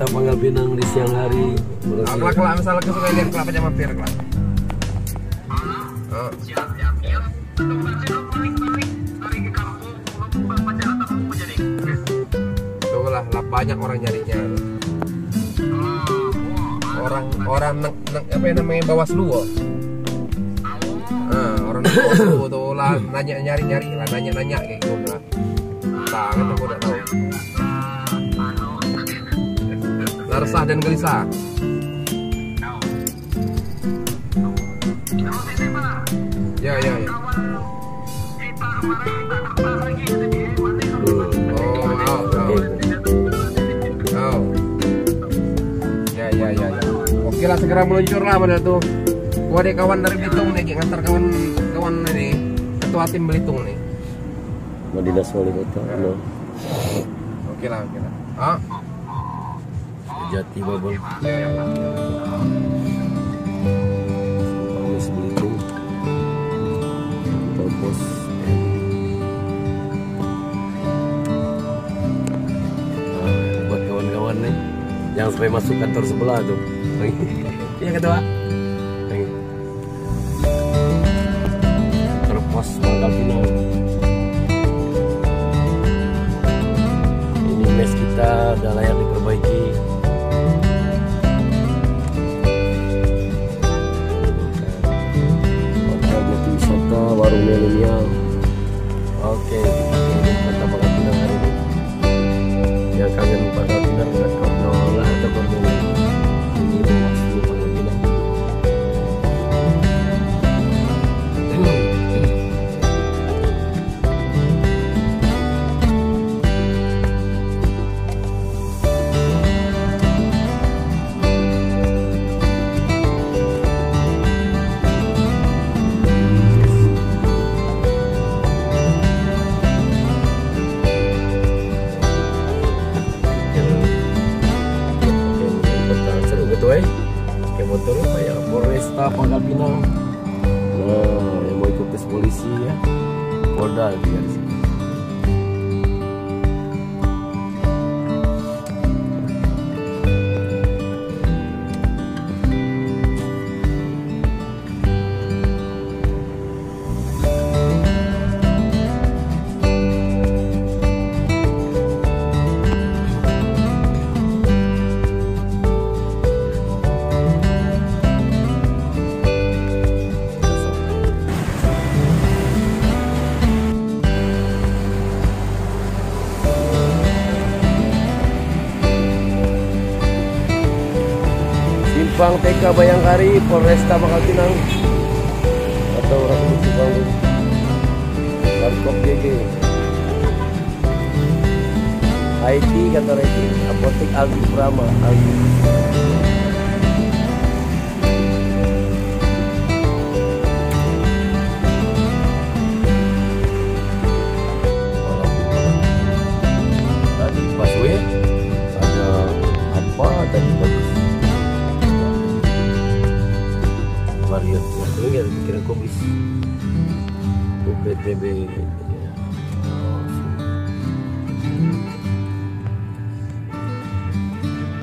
Polresta Pangkal Pinang di siang hari. Kelak misalnya kesuka lihat kelapanya mampir kelak. Siap. Tuh lah banyak orang nyarinya. Orang apa yang namanya Bawaslu. Orang Bawaslu tuh lah nyari lah nanya kayak gitu lah. Tangan aku udah tahu. Resah dan gelisah. Ya. Ya. Oke lah, segera meluncur lah pada tuh. Gua ada kawan dari Belitung nih, ngantar kawan ini ketua tim Belitung nih. Mau dinas wali kota. Oke lah. Jati Babang. Pangis Belitung. Topos. Buat kawan-kawan nih, jangan sampai masuk kantor sebelah tuh. Iya ketua. Terpos Pangkal Pinang. Ini mes kita udah layak diperbaiki. Warung milenial. Oke, kota Pangkal Pinang hari ini. Yang kangen Pangkal Pinang nggak kau nolak atau kau mau ini rumah dulu Pangkal Pinang. Motor ya Polresta Pangkal Pinang. Nah, yang mau ikut tes polisi ya, Polda dia di sini. Simpang TK Bayangkari, Polresta Pangkal Pinang, atau Ratu Simpang Warkop GG. IT kantor IT, Apotek Aldi Prama Aldi. Tadi busway ada apa tadi bagus? Varian, ya, kira komis UPTB